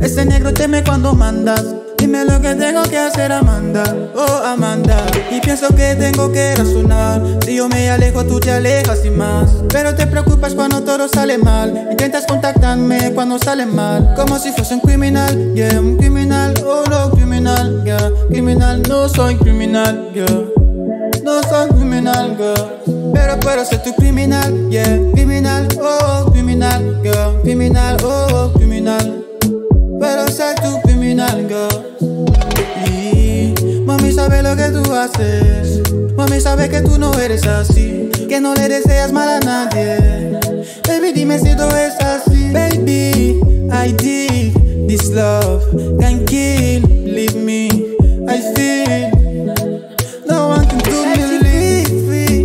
Ese negro teme cuando mandas. Dime lo que tengo que hacer, Amanda, oh Amanda. Y pienso que tengo que razonar. Si yo me alejo, tú te alejas y más. Pero te preocupas cuando todo sale mal. Intentas contactarme cuando sale mal. Como si fuese un criminal, yeah, un criminal, oh no, criminal, yeah. Criminal, no soy criminal, yeah. No soy criminal, girl. Pero puedo ser tu criminal, yeah. Criminal, oh, criminal, girl. Criminal, oh, criminal. Puedo ser tu criminal, girl. Y mami sabe lo que tú haces. Mami sabe que tú no eres así, que no le deseas mal a nadie. Baby, dime si todo es así. Baby, I did this love can kill, believe me, I feel. No one can do me leave.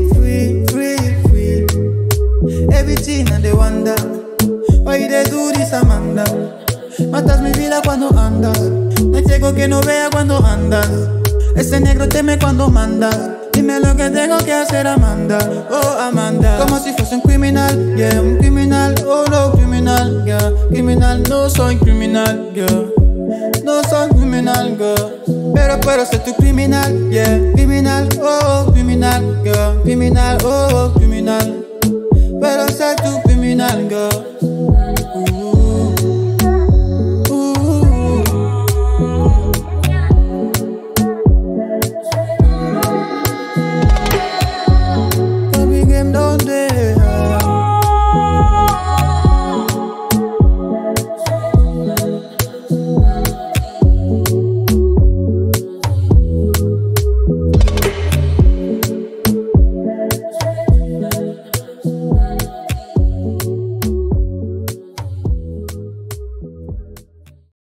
Free. Everything and they wonder why they do this, Amanda. Matas mi vida cuando andas. No hay ciego que no vea cuando andas. Ese negro teme cuando mandas. Dime lo que tengo que hacer, Amanda, oh Amanda. Como si fuese un criminal, yeah, un criminal, oh no, criminal, yeah. Criminal, no soy criminal, yeah. No soy criminal, girl. Pero puedo ser tu criminal, yeah. Criminal, oh, criminal, girl. Criminal, oh, criminal. Puedo ser tu criminal, girl.